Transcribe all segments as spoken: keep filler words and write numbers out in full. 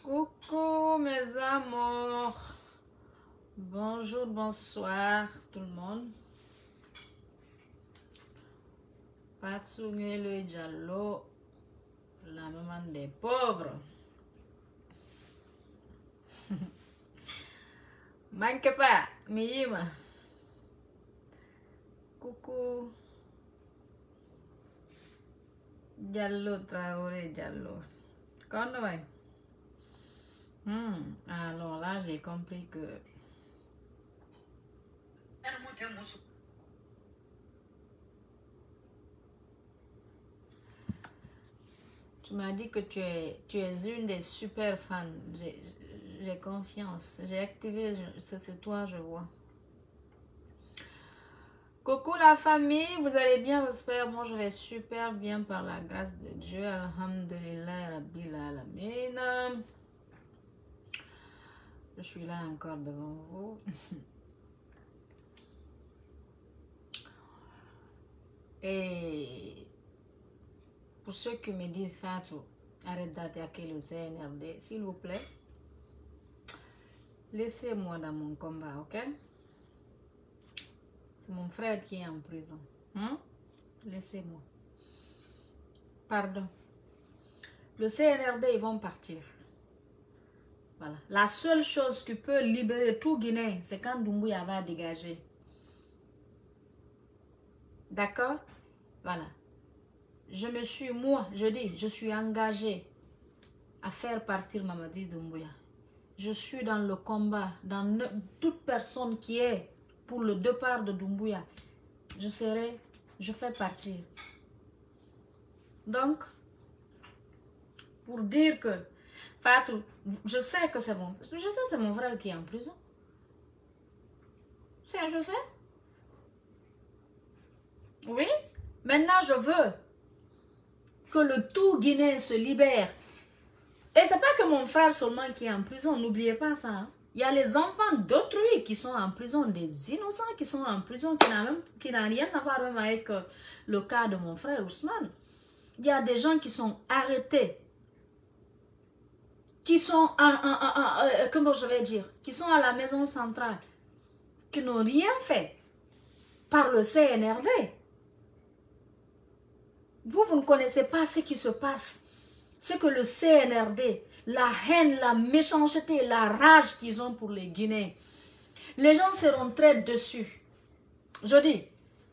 Coucou mes amours. Bonjour, bonsoir tout le monde. Patsounge le Diallo, la maman des pauvres. Manque pas, Miyima. Coucou. Diallo, Traoré, Diallo. Quand on va? Hmm. Alors là, j'ai compris que... Tu m'as dit que tu es, tu es une des super fans. J'ai confiance. J'ai activé, c'est toi, je vois. Coucou la famille, vous allez bien, j'espère. Moi, je vais super bien par la grâce de Dieu. Alhamdulillah, Rabbil Alamin. Je suis là encore devant vous. Et pour ceux qui me disent, Fatou, arrête d'attaquer le C N R D, s'il vous plaît, laissez-moi dans mon combat, ok? C'est mon frère qui est en prison. Hein? Laissez-moi. Pardon. Le C N R D, ils vont partir. Voilà. La seule chose qui peut libérer tout Guinée, c'est quand Doumbouya va dégager. D'accord? Voilà. Je me suis, moi, je dis, je suis engagée à faire partir Mamadi Doumbouya. Je suis dans le combat, dans ne, toute personne qui est pour le départ de Doumbouya. Je serai, je fais partir. Donc, pour dire que, Fatou, je sais que c'est bon. Je sais que c'est mon frère qui est en prison. C'est, je sais. Oui. Maintenant, je veux que le tout Guinéen se libère. Et c'est pas que mon frère seulement qui est en prison, n'oubliez pas ça. Hein. Il y a les enfants d'autrui qui sont en prison, des innocents qui sont en prison, qui n'ont même, qui n'ont rien à voir même avec euh, le cas de mon frère Ousmane. Il y a des gens qui sont arrêtés, qui sont, en, en, en, en, euh, comment je vais dire, qui sont à la maison centrale, qui n'ont rien fait par le C N R D. Vous, vous ne connaissez pas ce qui se passe. Ce que le C N R D, la haine, la méchanceté, la rage qu'ils ont pour les Guinéens. Les gens seront très déçus. Je dis,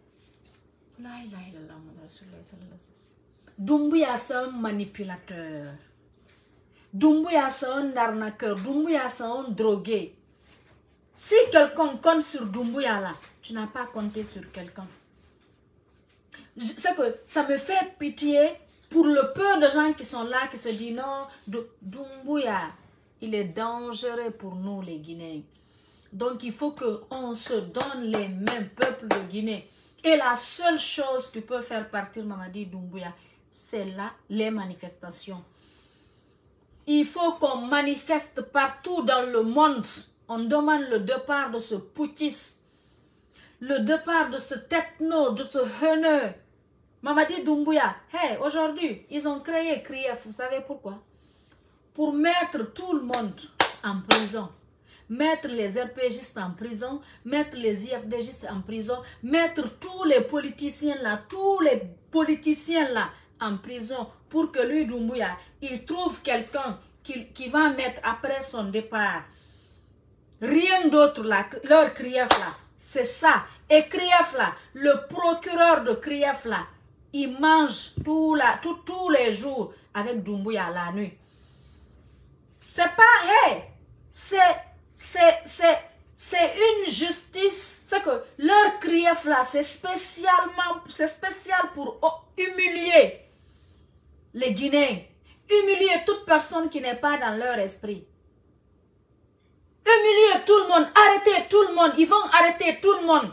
Doumbouya, c'est un manipulateur. Doumbouya, c'est un arnaqueur. Doumbouya, c'est un drogué. Si quelqu'un compte sur Doumbouya là, tu n'as pas compté sur quelqu'un. C'est que ça me fait pitié pour le peu de gens qui sont là, qui se disent non, Doumbouya, il est dangereux pour nous les Guinéens. Donc il faut qu'on se donne les mêmes peuples de Guinée. Et la seule chose qui peut faire partir Mamadi Doumbouya, c'est là les manifestations. Il faut qu'on manifeste partout dans le monde. On demande le départ de ce putschiste, le départ de ce techno, de ce haineux. Mamadi Doumbouya, hey, aujourd'hui, ils ont créé C R I E F, vous savez pourquoi? Pour mettre tout le monde en prison. Mettre les R P Gistes en prison, mettre les I F D Gistes en prison, mettre tous les politiciens là, tous les politiciens là en prison pour que lui, Doumbouya, il trouve quelqu'un qui, qui va mettre après son départ. Rien d'autre là, leur C R I E F là, c'est ça. Et C R I E F là, le procureur de C R I E F là, il mange tout là, tout, tous les jours avec Doumbouya la nuit. C'est pas, hey, c'est... C'est une justice, c'est que leur C R I E F là, c'est spécialement, c'est spécial pour humilier les Guinéens, humilier toute personne qui n'est pas dans leur esprit. Humilier tout le monde, arrêter tout le monde, ils vont arrêter tout le monde.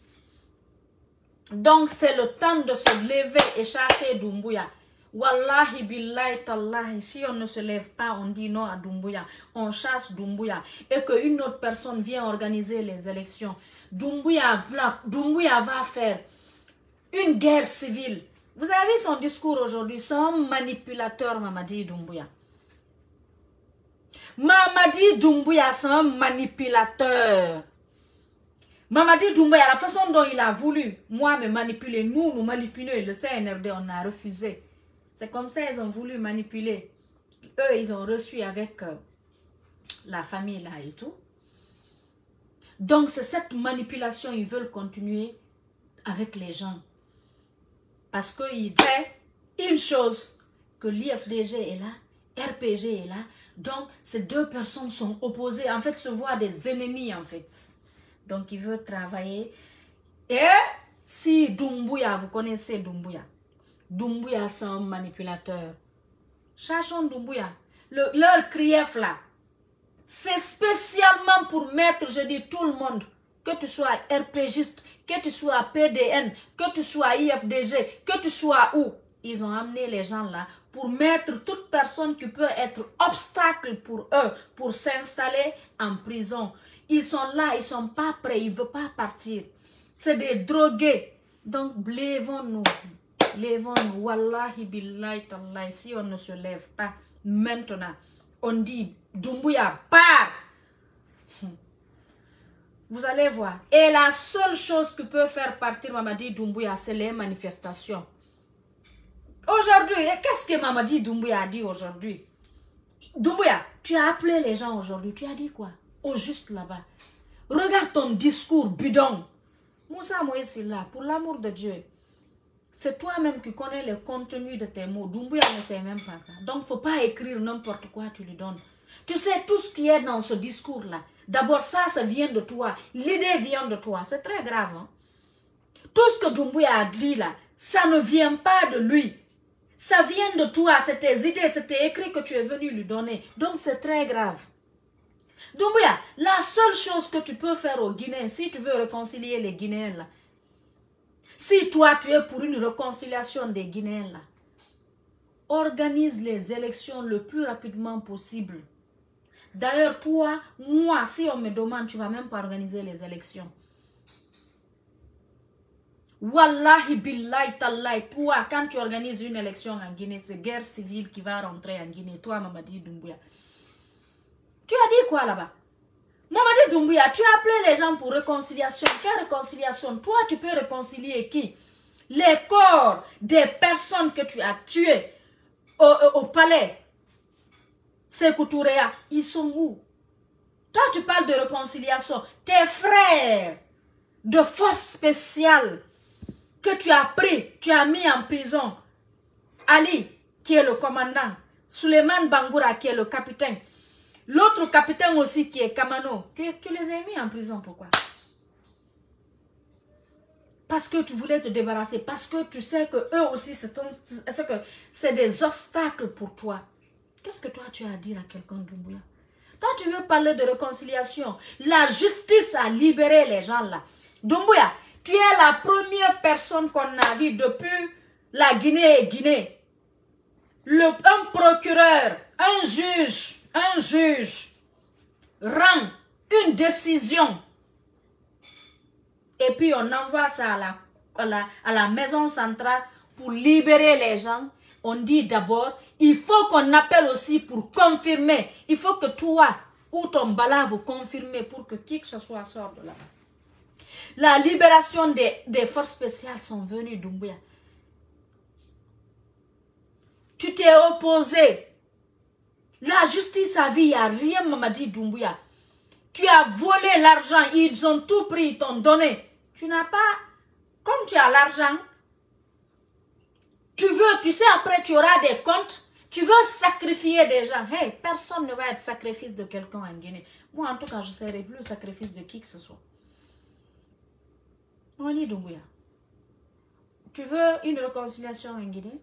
Donc c'est le temps de se lever et chercher Doumbouya. Wallahi billahi tallahi, si on ne se lève pas, on dit non à Doumbouya, on chasse Doumbouya et qu'une autre personne vient organiser les élections. Doumbouya, Doumbouya va faire une guerre civile. Vous avez vu son discours aujourd'hui, c'est un manipulateur, Mamadi Doumbouya. Mamadi Doumbouya, c'est un manipulateur. Mamadi Doumbouya, la façon dont il a voulu, moi, me manipuler, nous, nous manipuler, le C N R D, on a refusé. C'est comme ça ils ont voulu manipuler. Eux, ils ont reçu avec euh, la famille là et tout. Donc, c'est cette manipulation, ils veulent continuer avec les gens. Parce qu'ils disent une chose, que l'I F D G est là, R P G est là. Donc, ces deux personnes sont opposées, en fait, se voient des ennemis, en fait. Donc, ils veulent travailler. Et si Doumbouya, vous connaissez Doumbouya, Doumbouya, c'est un manipulateur. Cherchons Doumbouya. Le, leur crief là, c'est spécialement pour mettre, je dis, tout le monde, que tu sois RPGiste, que tu sois P D N, que tu sois I F D G, que tu sois où. Ils ont amené les gens là pour mettre toute personne qui peut être obstacle pour eux, pour s'installer en prison. Ils sont là, ils ne sont pas prêts, ils ne veulent pas partir. C'est des drogués. Donc, lèvons-nous. Lèvons-nous. Wallahi billahi tallahi. Si on ne se lève pas maintenant, on dit Doumbouya, pars. Vous allez voir. Et la seule chose qui peut faire partir Mamadi Doumbouya, c'est les manifestations. Aujourd'hui, qu'est-ce que Mamadi Doumbouya a dit aujourd'hui? Doumbouya, tu as appelé les gens aujourd'hui. Tu as dit quoi? Au juste là-bas. Regarde ton discours bidon. Moussa Moïse est là. Pour l'amour de Dieu. C'est toi-même qui connais le contenu de tes mots. Doumbouya ne sait même pas ça. Donc, il ne faut pas écrire n'importe quoi, tu lui donnes. Tu sais, tout ce qui est dans ce discours-là. D'abord, ça, ça vient de toi. L'idée vient de toi. C'est très grave. Hein? Tout ce que Doumbouya a dit là, ça ne vient pas de lui. Ça vient de toi. C'est tes idées, c'est tes écrits que tu es venu lui donner. Donc, c'est très grave. Doumbouya, la seule chose que tu peux faire aux Guinéens, si tu veux réconcilier les Guinéens là, si toi tu es pour une réconciliation des Guinéens là, organise les élections le plus rapidement possible. D'ailleurs, toi, moi, si on me demande, tu ne vas même pas organiser les élections. Wallahi billahi tallahi, toi, quand tu organises une élection en Guinée, c'est guerre civile qui va rentrer en Guinée. Toi, Mamadi Doumbouya. Tu as dit quoi là-bas? Mamadi Doumbouya, tu as appelé les gens pour réconciliation. Quelle réconciliation? Toi, tu peux réconcilier qui? Les corps des personnes que tu as tuées au, au, au palais. Sékou Touréa, ils sont où? Toi, tu parles de réconciliation. Tes frères de force spéciale que tu as pris, tu as mis en prison. Ali, qui est le commandant. Suleiman Bangoura, qui est le capitaine. L'autre capitaine aussi, qui est Kamano. Tu, tu les as mis en prison, pourquoi? Parce que tu voulais te débarrasser. Parce que tu sais que eux aussi, c'est des obstacles pour toi. Qu'est-ce que toi, tu as à dire à quelqu'un, Doumbouya? Toi, tu veux parler de réconciliation. La justice a libéré les gens là. Doumbouya, tu es la première personne qu'on a vue depuis la Guinée et Guinée. Le, un procureur, un juge, un juge rend une décision. Et puis on envoie ça à la, à la, à la maison centrale pour libérer les gens. On dit d'abord, il faut qu'on appelle aussi pour confirmer. Il faut que toi ou ton bala vous confirmez pour que qui que ce soit sorte de là. La libération des, des forces spéciales sont venues, Doumbouya. Tu t'es opposé. La justice a vu, il n'y a rien, Mamadi Doumbouya. Tu as volé l'argent, ils ont tout pris, ils t'ont donné. Tu n'as pas, comme tu as l'argent, tu veux, tu sais, après tu auras des comptes, tu veux sacrifier des gens. Hey, personne ne va être sacrifice de quelqu'un en Guinée. Moi, en tout cas, je ne serai plus sacrifice de qui que ce soit. On dit Doumbouya. Tu veux une réconciliation en Guinée?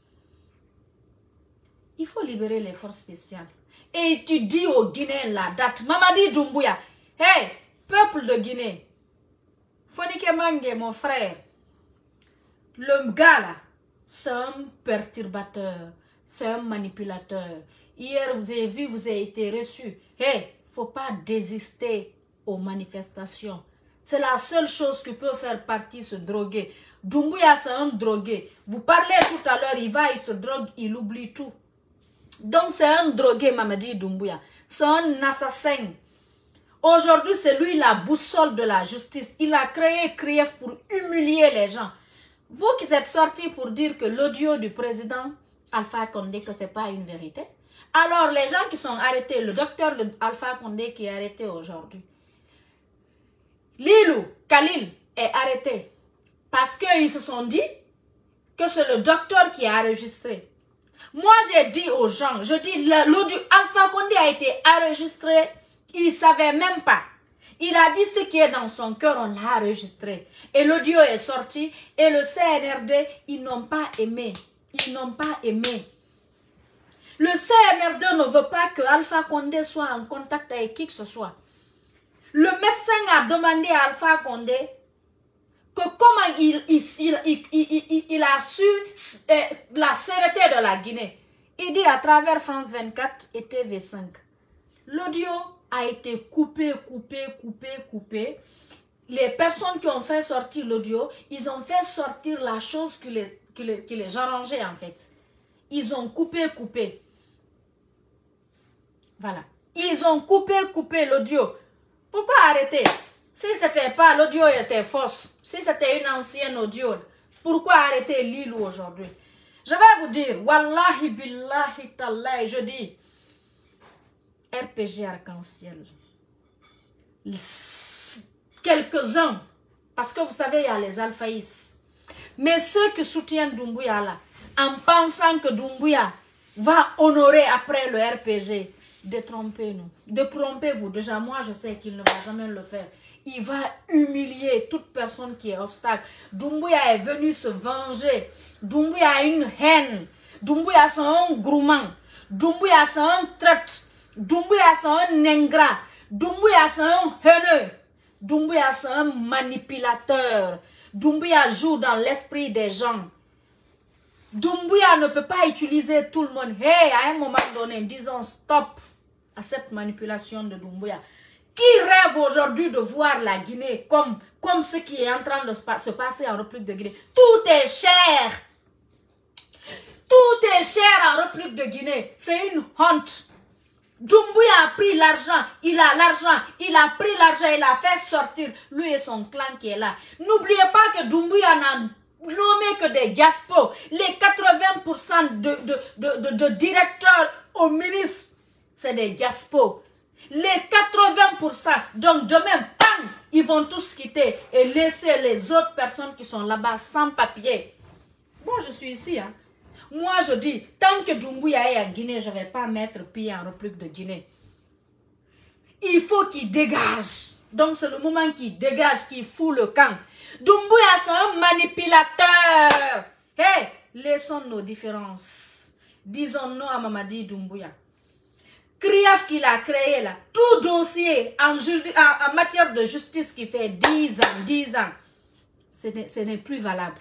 Il faut libérer les forces spéciales. Et tu dis aux Guinéens la date. Mamadi Doumbouya. Hey, peuple de Guinée. Fonike Mange, mon frère. Le gars là, c'est un perturbateur. C'est un manipulateur. Hier, vous avez vu, vous avez été reçu. Hey, il ne faut pas désister aux manifestations. C'est la seule chose qui peut faire partie se droguer. Doumbouya, c'est un drogué. Vous parlez tout à l'heure, il va, il se drogue, il oublie tout. Donc c'est un drogué, Mamadi Doumbouya. C'est un assassin. Aujourd'hui, c'est lui la boussole de la justice. Il a créé Krief pour humilier les gens. Vous qui êtes sortis pour dire que l'audio du président Alpha Condé, que ce n'est pas une vérité. Alors, les gens qui sont arrêtés, le docteur Alpha Condé qui est arrêté aujourd'hui, Lilou Khalil est arrêté parce qu'ils se sont dit que c'est le docteur qui a enregistré. Moi, j'ai dit aux gens, je dis, l'audio Alpha Condé a été enregistré, il ne savait même pas. Il a dit ce qui est dans son cœur, on l'a enregistré. Et l'audio est sorti et le C N R D, ils n'ont pas aimé. Ils n'ont pas aimé. Le C N R D ne veut pas que Alpha Condé soit en contact avec qui que ce soit. Le médecin a demandé à Alpha Condé que comment il, il, il, il, il, il a su euh, la sûreté de la Guinée. Il dit à travers France vingt-quatre et T V cinq. L'audio a été coupé, coupé, coupé, coupé. Les personnes qui ont fait sortir l'audio, ils ont fait sortir la chose qui les, qui les, qui les arrangeait en fait. Ils ont coupé, coupé. Voilà. Ils ont coupé, coupé l'audio. Pourquoi arrêter? Si c'était pas, l'audio était fausse. Si c'était une ancienne audio, pourquoi arrêter Lilou aujourd'hui? Je vais vous dire, Wallahi billahi tallahi, je dis, R P G Arc-en-Ciel. Quelques-uns, parce que vous savez, il y a les alphaïs. Mais ceux qui soutiennent Doumbouya là, en pensant que Doumbouya va honorer après le R P G, détrompez-nous. Détrompez-vous. Déjà, moi, je sais qu'il ne va jamais le faire. Il va humilier toute personne qui est obstacle. Doumbouya est venu se venger. Doumbouya a une haine. Doumbouya c'est un gourmand. Doumbouya c'est un traite. Doumbouya c'est un ingrat. Doumbouya c'est un haineux. Doumbouya c'est un manipulateur. Doumbouya joue dans l'esprit des gens. Doumbouya ne peut pas utiliser tout le monde. Hey, à un moment donné, disons stop à cette manipulation de Doumbouya. Qui rêve aujourd'hui de voir la Guinée comme, comme ce qui est en train de se passer en République de Guinée? Tout est cher. Tout est cher en République de Guinée. C'est une honte. Doumbouya a pris l'argent, il a l'argent, il a pris l'argent, il a fait sortir lui et son clan qui est là. N'oubliez pas que Doumbouya n'a nommé que des gaspos. Les quatre-vingts pour cent de, de, de, de, de directeurs au ministre, c'est des gaspos. Les quatre-vingts pour cent, donc demain, bam, ils vont tous quitter et laisser les autres personnes qui sont là-bas sans papier. Bon, je suis ici, hein. Moi, je dis, tant que Doumbouya est à Guinée, je ne vais pas mettre pied en République de Guinée. Il faut qu'il dégage. Donc, c'est le moment qu'il dégage, qu'il fout le camp. Doumbouya, c'est un manipulateur. Hé, hey, laissons nos différences. Disons non à Mamadi Doumbouya. Krief qu'il a créé là, tout dossier en, en, en matière de justice qui fait dix ans, dix ans, ce n'est plus valable.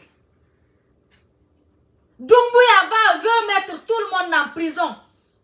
Doumbouya va, veut mettre tout le monde en prison.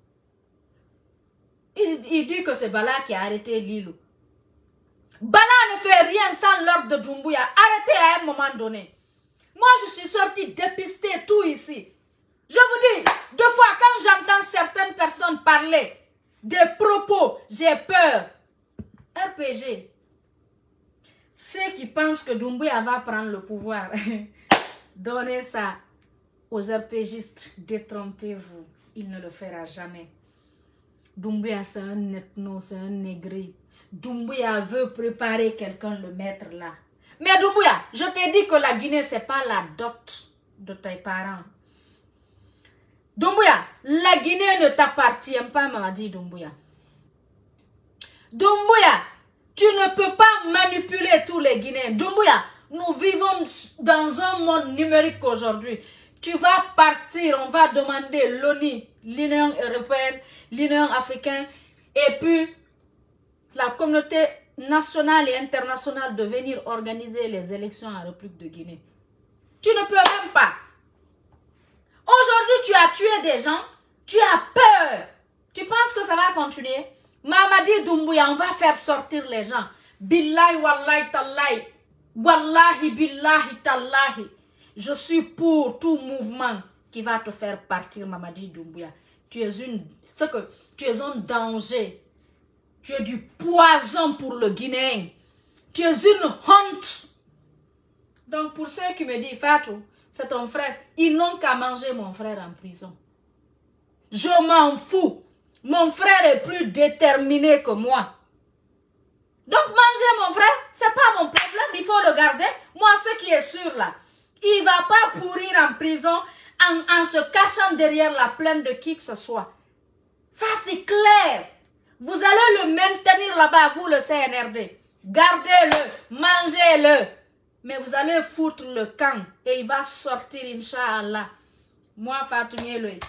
Il, il dit que c'est Bala qui a arrêté Lilou. Bala ne fait rien sans l'ordre de Doumbouya. Arrêtez à un moment donné. Moi, je suis sorti dépister tout ici. Je vous dis, deux fois, quand j'entends certaines personnes parler des propos, j'ai peur. R P G. Ceux qui pensent que Doumbouya va prendre le pouvoir, donnez ça aux RPGistes, détrompez-vous, il ne le fera jamais. Doumbouya, c'est un ethno, c'est un négri. Doumbouya veut préparer quelqu'un, le mettre là. Mais Doumbouya, je t'ai dit que la Guinée, ce n'est pas la dot de tes parents. Doumbouya, la Guinée ne t'appartient pas, Mamadi Doumbouya. Doumbouya, tu ne peux pas manipuler tous les Guinéens. Doumbouya, nous vivons dans un monde numérique aujourd'hui. Tu vas partir, on va demander l'ONU, l'Union européenne, l'Union africaine, et puis la communauté nationale et internationale de venir organiser les élections en République de Guinée. Tu ne peux même pas. Aujourd'hui, tu as tué des gens, tu as peur. Tu penses que ça va continuer? Mamadi Doumbouya, on va faire sortir les gens. Billahi, wallahi, tallahi. Wallahi, billahi, tallahi. Je suis pour tout mouvement qui va te faire partir, Mamadi Doumbouya. Tu es une... C'est que tu es un danger. Tu es du poison pour le Guinéen. Tu es une honte. Donc pour ceux qui me disent, Fatou, c'est ton frère, ils n'ont qu'à manger mon frère en prison. Je m'en fous. Mon frère est plus déterminé que moi. Donc manger mon frère, c'est pas mon problème, il faut le garder. Moi, ce qui est sûr là, il ne va pas pourrir en prison en, en se cachant derrière la plainte de qui que ce soit. Ça, c'est clair. Vous allez le maintenir là-bas, vous, le C N R D. Gardez-le, mangez-le. Mais vous allez foutre le camp et il va sortir, Inch'Allah. Moi, Fatou Niéloé,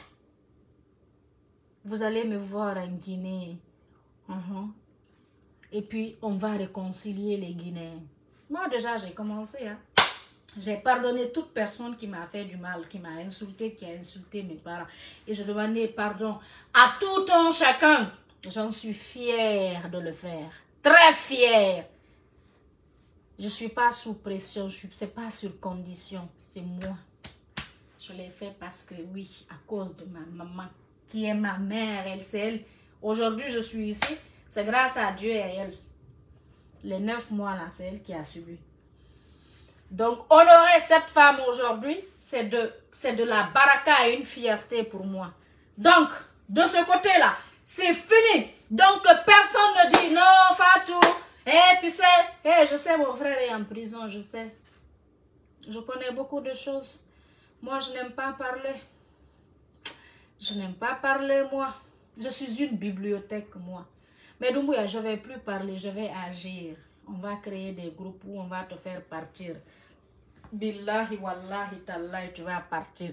vous allez me voir en Guinée. Uh-huh. Et puis, on va réconcilier les Guinéens. Moi, déjà, j'ai commencé. Hein. J'ai pardonné toute personne qui m'a fait du mal, qui m'a insulté, qui a insulté mes parents. Et je demandais pardon à tout un chacun. J'en suis fière de le faire. Très fière. Je ne suis pas sous pression. Ce n'est pas sur condition. C'est moi. Je l'ai fait parce que, oui, à cause de ma maman, qui est ma mère. Elle, c'est elle. Aujourd'hui, je suis ici. C'est grâce à Dieu et à elle. Les neuf mois là, c'est elle qui a subi. Donc, honorer cette femme aujourd'hui, c'est de, c'est de la baraka et une fierté pour moi. Donc, de ce côté-là, c'est fini. Donc, personne ne dit non, Fatou. Eh, tu sais, eh, je sais, mon frère est en prison, je sais. Je connais beaucoup de choses. Moi, je n'aime pas parler. Je n'aime pas parler, moi. Je suis une bibliothèque, moi. Mais Doumbouya, je ne vais plus parler, je vais agir. On va créer des groupes où on va te faire partir. Billahi, wallahi, tallahi, tu vas partir.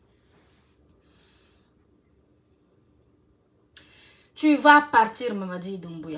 Tu vas partir, Mamadi Doumbouya.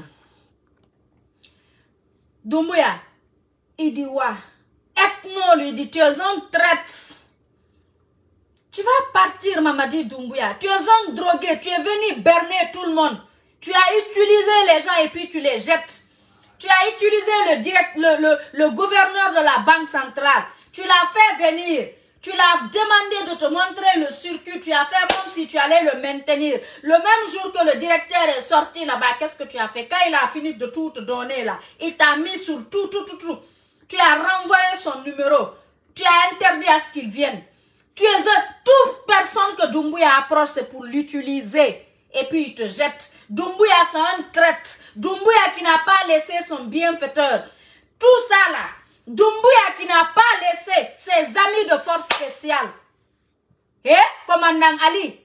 Doumbouya, il dit, ouais. Ethno lui dit, tu es un traître. Tu vas partir, Mamadi Doumbouya. Tu es un drogué, tu es venu berner tout le monde. Tu as utilisé les gens et puis tu les jettes. Tu as utilisé le, direct, le, le, le gouverneur de la banque centrale. Tu l'as fait venir. Tu l'as demandé de te montrer le circuit. Tu as fait comme si tu allais le maintenir. Le même jour que le directeur est sorti là-bas, qu'est-ce que tu as fait? Quand il a fini de tout te donner là, il t'a mis sur tout, tout, tout, tout. Tu as renvoyé son numéro. Tu as interdit à ce qu'il vienne. Tu es un, toute personne que Doumbouya approche, c'est pour l'utiliser. Et puis il te jette. Doumbouya, c'est un traître. Doumbouya qui n'a pas laissé son bienfaiteur. Tout ça là. Doumbouya qui n'a pas laissé ses amis de force spéciale. Et commandant Ali,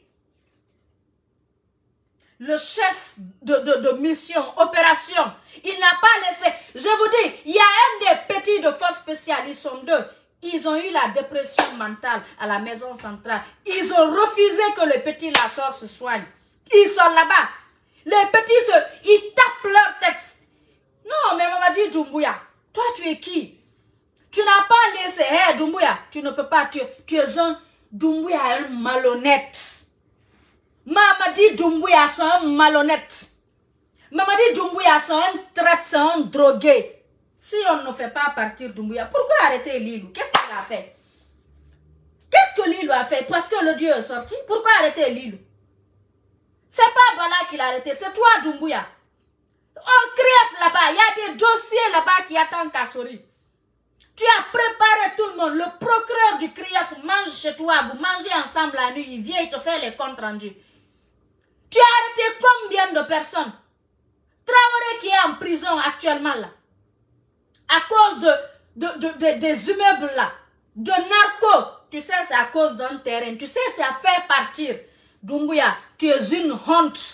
le chef de, de, de mission, opération, il n'a pas laissé. Je vous dis, il y a un des petits de force spéciale, ils sont deux. Ils ont eu la dépression mentale à la maison centrale. Ils ont refusé que le petit la sort se soigne. Ils sont là-bas. Les petits, se, ils tapent leur tête. Non, mais maman dit Doumbouya, toi tu es qui? Tu n'as pas laissé, hé hey, Doumbouya, tu ne peux pas, tu, tu es un, Doumbouya un malhonnête. Maman dit Doumbouya, c'est un malhonnête. Maman dit Doumbouya, c'est un traître, c'est un drogué. Si on ne fait pas partir Doumbouya, pourquoi arrêter Lilou? Qu'est-ce qu'il a fait? Qu'est-ce que Lilou a fait? Parce que le Dieu est sorti. Pourquoi arrêter Lilou? C'est pas Bala qui l'a arrêté, c'est toi Doumbouya. On crève là-bas, il y a des dossiers là-bas qui attendent Kassori. Tu as préparé tout le monde. Le procureur du C R I A F mange chez toi, vous mangez ensemble la nuit, il vient, il te fait les comptes rendus. Tu as arrêté combien de personnes? Traoré qui est en prison actuellement là. À cause de, de, de, de, des immeubles là. De narco. Tu sais, c'est à cause d'un terrain. Tu sais, c'est à faire partir. Doumbouya, tu es une honte.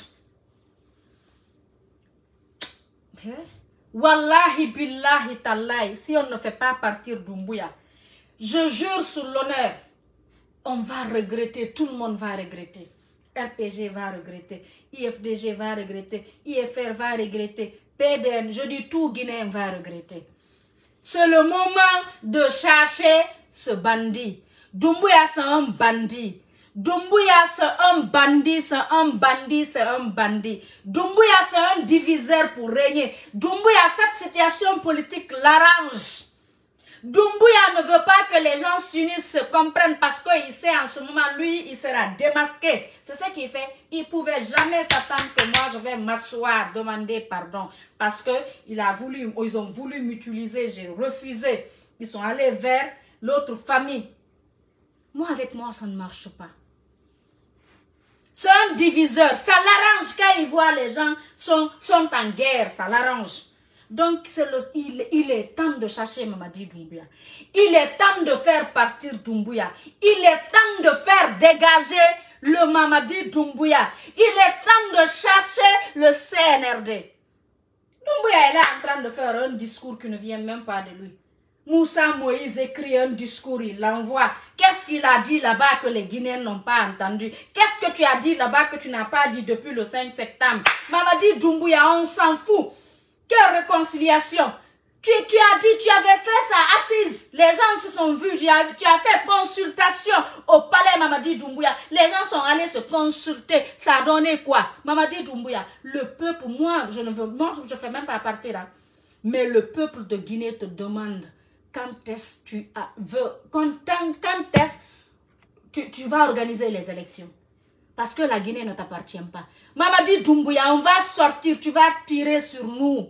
Wallahi billahi tallahi, si on ne fait pas partir Doumbouya, je jure sur l'honneur, on va regretter, tout le monde va regretter. R P G va regretter, I F D G va regretter, I F R va regretter, P D N, je dis tout Guinéen va regretter. C'est le moment de chercher ce bandit. Doumbouya, c'est un bandit. Doumbouya, c'est un bandit, c'est un bandit, c'est un bandit. Doumbouya, c'est un diviseur pour régner. Doumbouya, cette situation politique l'arrange. Doumbouya ne veut pas que les gens s'unissent, se comprennent parce qu'il sait en ce moment, lui, il sera démasqué. C'est ce qu'il fait. Il ne pouvait jamais s'attendre que moi, je vais m'asseoir, demander pardon. Parce que il a voulu, ils ont voulu m'utiliser, j'ai refusé. Ils sont allés vers l'autre famille. Moi, avec moi, ça ne marche pas. C'est un diviseur. Ça l'arrange quand il voit les gens sont, sont en guerre. Ça l'arrange. Donc, le, il, il est temps de chercher Mamadi Doumbouya. Il est temps de faire partir Doumbouya. Il est temps de faire dégager le Mamadi Doumbouya. Il est temps de chercher le C N R D. Doumbouya est là en train de faire un discours qui ne vient même pas de lui. Moussa Moïse écrit un discours, il l'envoie. Qu'est-ce qu'il a dit là-bas que les Guinéens n'ont pas entendu? Qu'est-ce que tu as dit là-bas que tu n'as pas dit depuis le cinq septembre? Mamadi Doumbouya, on s'en fout. Quelle réconciliation? Tu, tu as dit, tu avais fait ça assise. Les gens se sont vus. Tu as, tu as fait consultation au palais Mamadi Doumbouya. Les gens sont allés se consulter. Ça a donné quoi? Mamadi Doumbouya, le peuple, moi, je ne veux, moi, je ne fais même pas partie là. Mais le peuple de Guinée te demande quand est-ce que tu as, veux, quand, quand est-ce tu, tu vas organiser les élections. Parce que la Guinée ne t'appartient pas. Mamadi Doumbouya, on va sortir, tu vas tirer sur nous.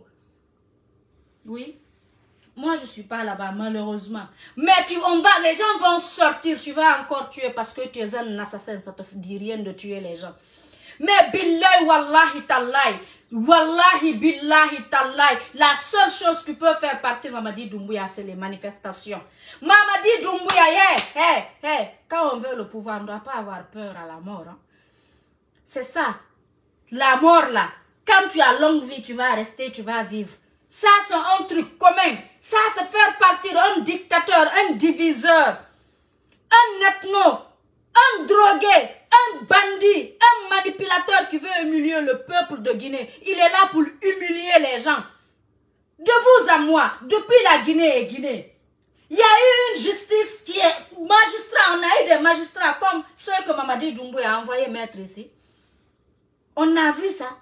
Oui. Moi, je ne suis pas là-bas, malheureusement. Mais tu, on va, les gens vont sortir, tu vas encore tuer parce que tu es un assassin, ça ne te dit rien de tuer les gens. Mais billahi, wallahi, tallahi, wallahi, billahi, tallahi, la seule chose qui peut faire partir Mamadi Doumbouya, c'est les manifestations. Mamadi Doumbouya, hé, hé, hé, quand on veut le pouvoir, on ne doit pas avoir peur à la mort. Hein. C'est ça. La mort, là, quand tu as longue vie, tu vas rester, tu vas vivre. Ça, c'est un truc commun. Ça, c'est faire partir un dictateur, un diviseur, un ethno, un drogué, un bandit, un manipulateur qui veut humilier le peuple de Guinée. Il est là pour humilier les gens. De vous à moi, depuis la Guinée et Guinée, il y a eu une justice qui est magistrat. On a eu des magistrats comme ceux que Mamadi Doumbouya a envoyé mettre ici. On a vu ça.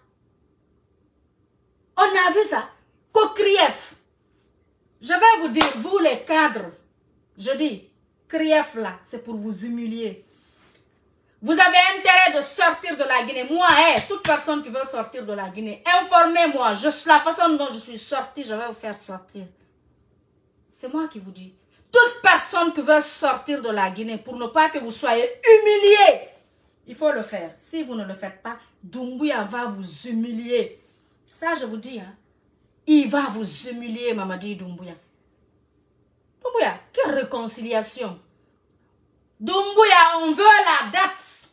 On a vu ça. Kokrief. Je vais vous dire, vous les cadres, je dis, Krief là, c'est pour vous humilier. Vous avez intérêt de sortir de la Guinée. Moi, hey, toute personne qui veut sortir de la Guinée, informez-moi. La façon dont je suis sortie, je vais vous faire sortir. C'est moi qui vous dis. Toute personne qui veut sortir de la Guinée, pour ne pas que vous soyez humiliés, il faut le faire. Si vous ne le faites pas, Doumbouya va vous humilier. Ça, je vous dis, hein. Il va vous humilier, Mamadi Doumbouya. Doumbouya, quelle réconciliation. Doumbouya, on veut la date.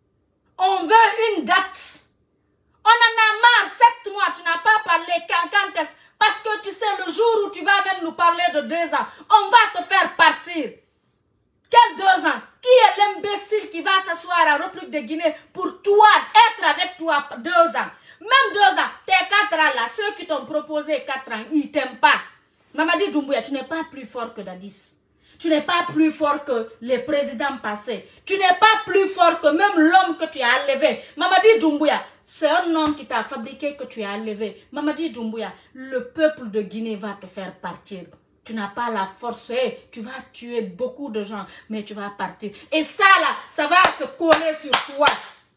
On veut une date. On en a marre, sept mois, tu n'as pas parlé quand, quand est-ce. Parce que tu sais, le jour où tu vas même nous parler de deux ans, on va te faire partir. Quel deux ans? Qui est l'imbécile qui va s'asseoir en République de Guinée pour toi, être avec toi deux ans? Même deux ans, tes quatre ans là, ceux qui t'ont proposé quatre ans, ils t'aiment pas. Mamadi Doumbouya, tu n'es pas plus fort que Dadis. Tu n'es pas plus fort que les présidents passés. Tu n'es pas plus fort que même l'homme que tu as enlevé. Mamadi Doumbouya, c'est un homme qui t'a fabriqué que tu as enlevé. Mamadi Doumbouya, le peuple de Guinée va te faire partir. Tu n'as pas la force, tu vas tuer beaucoup de gens, mais tu vas partir. Et ça là, ça va se coller sur toi.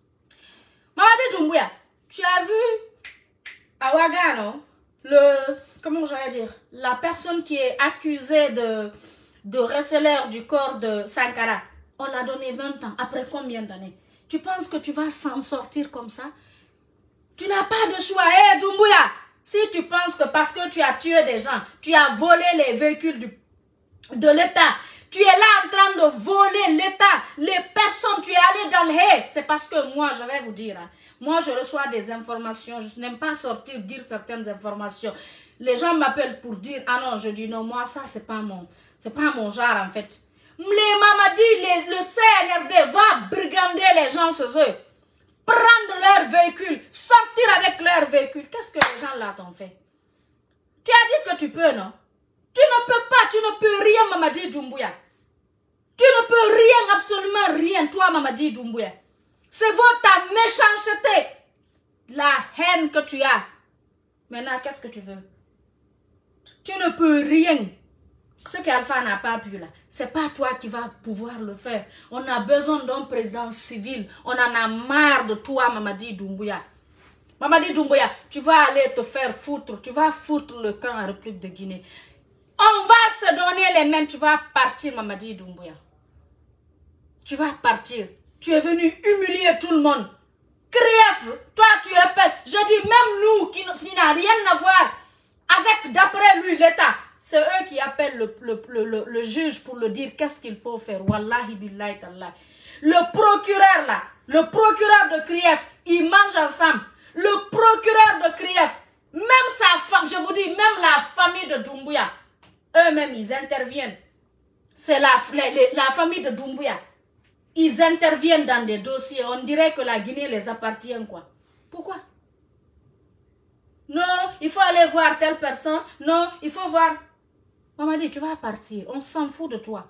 Mamadi Doumbouya, tu as vu à Ouagano, le, comment j'allais dire, la personne qui est accusée de, de receleur du corps de Sankara, on l'a donné vingt ans. Après combien d'années? Tu penses que tu vas s'en sortir comme ça? Tu n'as pas de choix. Hé, hey, Doumbouya, si tu penses que parce que tu as tué des gens, tu as volé les véhicules du, de l'État, tu es là en train de voler l'État, les personnes, tu es allé dans le hé, c'est parce que moi, je vais vous dire, hein, moi, je reçois des informations, je n'aime pas sortir, dire certaines informations. Les gens m'appellent pour dire, ah non, je dis non, moi, ça, c'est pas mon, c'est pas mon genre, en fait. Les Mamadi, les, le C N R D va brigander les gens chez eux, prendre leur véhicule, sortir avec leur véhicule. Qu'est-ce que les gens là t'ont fait? Tu as dit que tu peux, non? Tu ne peux pas, tu ne peux rien, Mamadi Doumbouya. Tu ne peux rien, absolument rien, toi, Mamadi Doumbouya. C'est votre méchanceté, la haine que tu as. Maintenant, qu'est-ce que tu veux? Tu ne peux rien. Ce qu'Alpha n'a pas pu là, c'est pas toi qui vas pouvoir le faire. On a besoin d'un président civil. On en a marre de toi, Mamadi Doumbouya. Mamadi Doumbouya, tu vas aller te faire foutre. Tu vas foutre le camp en République de Guinée. On va se donner les mains. Tu vas partir, Mamadi Doumbouya. Tu vas partir. Tu es venu humilier tout le monde. Krief, toi tu es peur. Je dis même nous qui, qui n'a rien à voir avec, d'après lui, l'État. C'est eux qui appellent le, le, le, le, le juge pour le dire qu'est-ce qu'il faut faire. Wallahi billahi tallah. Le procureur là, le procureur de Krief, ils mangent ensemble. Le procureur de Krief, même sa femme, je vous dis, même la famille de Doumbouya, eux-mêmes ils interviennent. C'est la, la, la famille de Doumbouya. Ils interviennent dans des dossiers. On dirait que la Guinée les appartient quoi. Pourquoi? Non, il faut aller voir telle personne. Non, il faut voir... Maman dit, tu vas partir. On s'en fout de toi.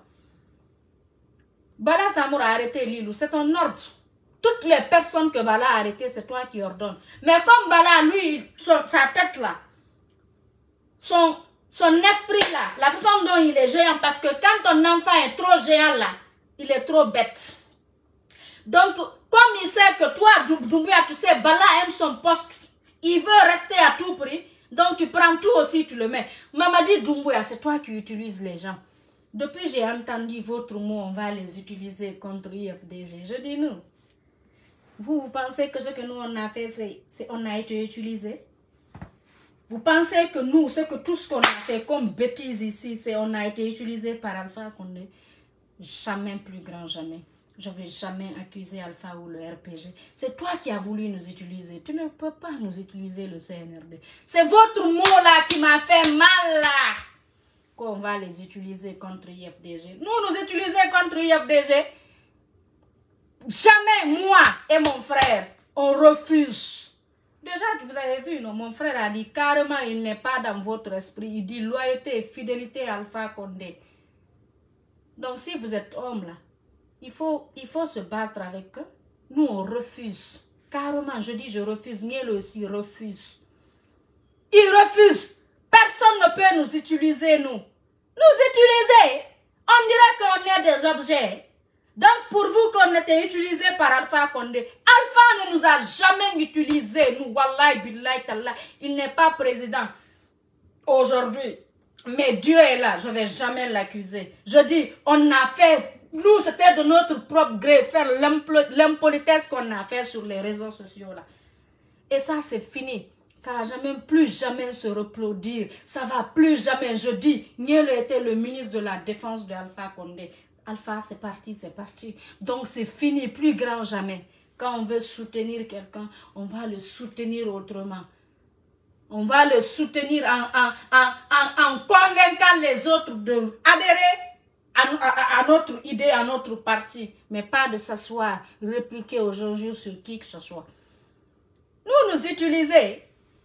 Bala Samour a arrêté Lilou. C'est ton ordre. Toutes les personnes que Bala a arrêtées, c'est toi qui ordonnes. Mais comme Bala, lui, son, sa tête là, son, son esprit là, la façon dont il est géant, parce que quand ton enfant est trop géant là, il est trop bête. Donc, comme il sait que toi, Doumbouya, tu sais, Bala aime son poste, il veut rester à tout prix, donc tu prends tout aussi, tu le mets. Mamadi Doumbouya, c'est toi qui utilises les gens. Depuis j'ai entendu votre mot, on va les utiliser contre I F D G. Je dis nous. Vous, vous pensez que ce que nous on a fait, c'est on a été utilisé? Vous pensez que nous, c'est que tout ce qu'on a fait comme bêtises ici, c'est on a été utilisé par Alpha Condé? Jamais, plus grand jamais. Je ne vais jamais accuser Alpha ou le R P G. C'est toi qui as voulu nous utiliser. Tu ne peux pas nous utiliser le C N R D. C'est votre mot là qui m'a fait mal là. Qu'on va les utiliser contre I F D G. Nous, nous utiliser contre I F D G. Jamais moi et mon frère, on refuse. Déjà, vous avez vu, non? Mon frère a dit carrément, il n'est pas dans votre esprit. Il dit loyauté et fidélité à Alpha Condé. Donc, si vous êtes homme là, Il faut, il faut se battre avec eux. Nous, on refuse. Carrément, je dis je refuse. Niel aussi refuse. Il refuse. Personne ne peut nous utiliser, nous. Nous utiliser. On dirait qu'on est des objets. Donc, pour vous qu'on était utilisé par Alpha Condé, Alpha ne nous a jamais utilisé. Nous, wallahi, billahi, tallah. Il n'est pas président aujourd'hui. Mais Dieu est là. Je ne vais jamais l'accuser. Je dis, on a fait... Nous, c'était de notre propre gré, faire l'impolitesse qu'on a fait sur les réseaux sociaux là. Et ça, c'est fini. Ça va jamais, plus jamais se reproduire. Ça va plus jamais. Je dis, Niel était le ministre de la Défense de Alpha Condé. Alpha, c'est parti, c'est parti. Donc, c'est fini, plus grand jamais. Quand on veut soutenir quelqu'un, on va le soutenir autrement. On va le soutenir en, en, en, en, en convainquant les autres d'adhérer À, à, à notre idée, à notre parti, mais pas de s'asseoir, répliquer aujourd'hui sur qui que ce soit. Nous, nous utiliser.